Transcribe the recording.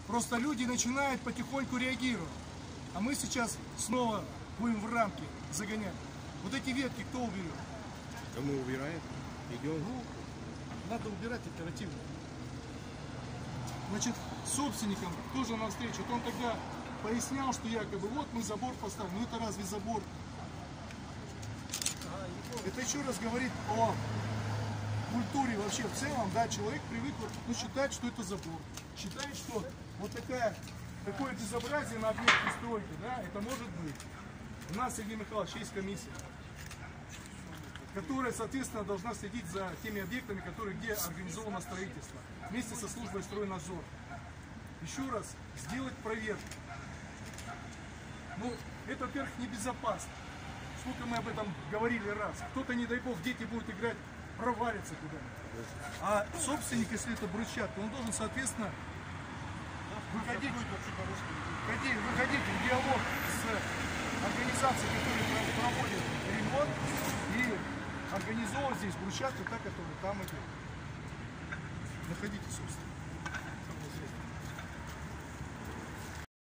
Просто люди начинают потихоньку реагировать. А мы сейчас снова будем в рамки загонять. Вот эти ветки кто уберет? Кому убирает? Идем. Ну, надо убирать оперативно. Значит, собственникам тоже навстречу. Вот он тогда пояснял, что якобы вот мы забор поставим. Ну это разве забор? Это еще раз говорит о культуре вообще в целом, да, человек привык считать, что это забор. Считает, что вот такое безобразие на объекте стройки, да, это может быть. У нас, Сергей Михайлович, есть комиссия, которая, соответственно, должна следить за теми объектами, где организовано строительство, вместе со службой стройнадзора. Еще раз, сделать проверку. Ну, это, во-первых, небезопасно. Сколько мы об этом говорили раз. Кто-то, не дай бог, дети будут играть, провалится куда-нибудь. А собственник, если это брусчатка, он должен, соответственно, выходить в диалог с организацией, которая проводит ремонт, и организовывать здесь брусчатку, та, которая там идет. Находите собственника.